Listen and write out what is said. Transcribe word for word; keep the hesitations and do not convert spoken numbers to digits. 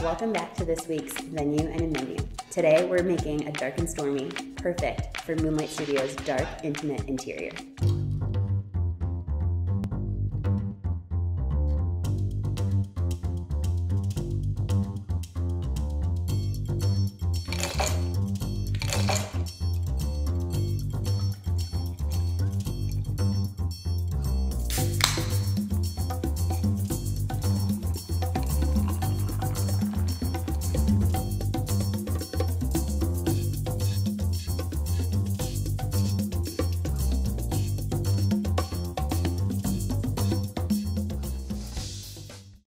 Welcome back to this week's venue and menu. Today we're making a Dark and Stormy, perfect for Moonlight Studios' dark, intimate interior.